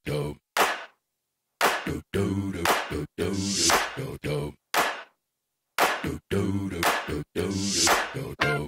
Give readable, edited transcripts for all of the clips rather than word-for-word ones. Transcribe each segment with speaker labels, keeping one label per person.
Speaker 1: do do do do do do do do do do do do do do do do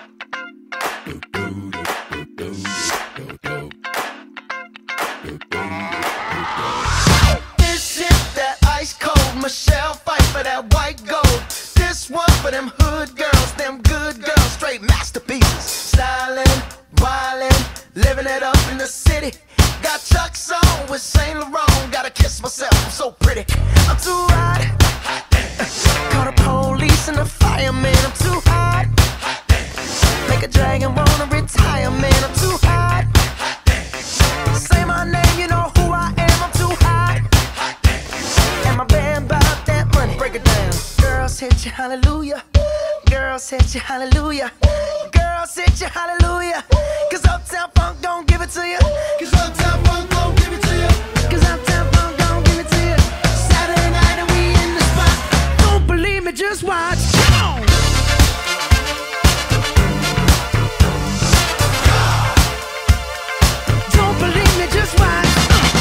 Speaker 2: This is that ice cold Michelle fight for that white gold. This one for them hood girls, them good girls, straight masterpieces. Stylin', wildin', living it up in the city. Got Chuck's on with Saint Laurent. Gotta kiss myself, I'm so pretty. I'm too hot. Call the police and the fireman. I'm too hot. Make a dragon wanna retire, man. I'm too hot. Say my name, you know who I am. I'm too hot. And my band bout that money. Break it down. Girls hit you, hallelujah. Girls hit you, hallelujah. Girls hit you, hallelujah. Cause Uptown Funk don't give it to you. Cause Uptown Funk don't give it to you. Cause Uptown Funk don't give it to you. Saturday night and we in the spot. Don't believe me, just watch. Come on. Don't believe me, just watch.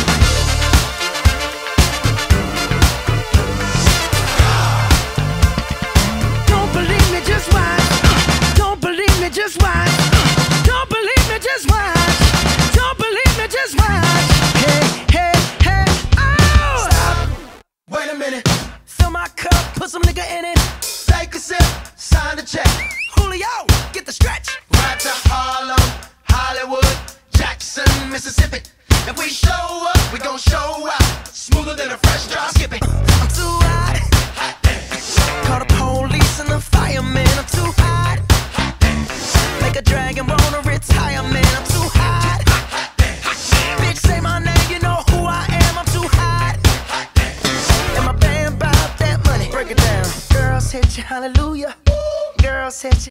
Speaker 2: Don't believe me, just watch. Don't believe me, just watch. Don't believe me, just watch. Don't believe me, just watch. Hey, hey, hey, oh! Stop. Wait a minute. Fill my cup, put some nigga in it. Take a sip, sign the check. Julio, get the stretch. Right to Harlem, Hollywood, Jackson, Mississippi. If we show up, we gon' show out. Smoother than a fresh drop skipping. I'm too hot. Call the police and the fireman. I'm too hot. Make a dragon wanna retire, man. I'm too hot. Bitch, say my name, you know who I am. I'm too hot. And my band bout that money. Break it down. Girls hit you, hallelujah. Girls hit you.